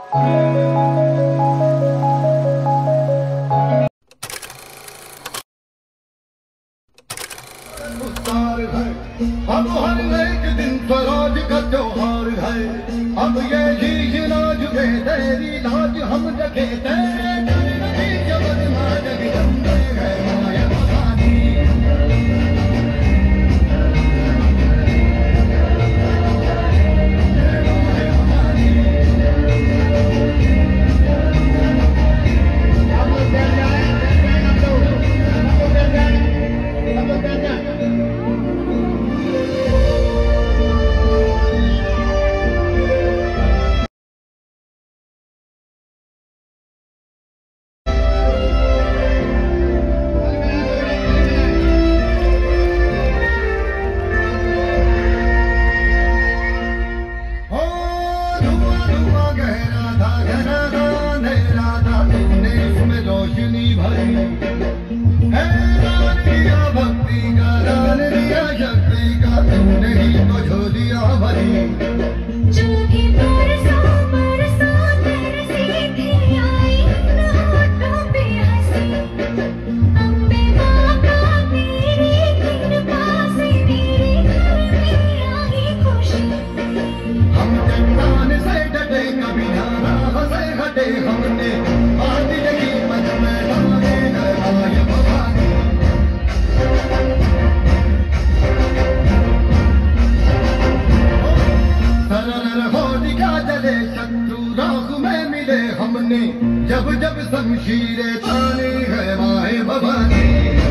अब हर एक दिन स्वराज का त्योहार है। अब ये शीश नाज के तेरी लाज हम रखे तेरे जगदमा जगदम्बे है माया भवानी। जब जब शमशीरें तानी है माए भवानी।